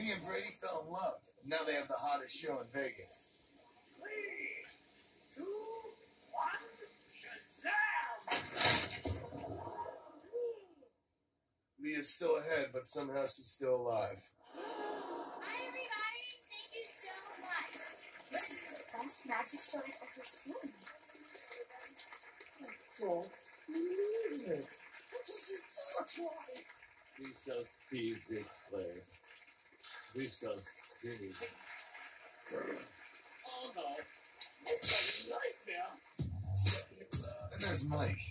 She and Brady fell in love. Now they have the hottest show in Vegas. 3, 2, 1, Shazam! Leah's still ahead, but somehow she's still alive. Hi, everybody. Thank you so much. This is the best magic show I've ever seen. Oh, What does it look like? we shall see this play. We shall see. Oh no, it's a nightmare. And there's Mike.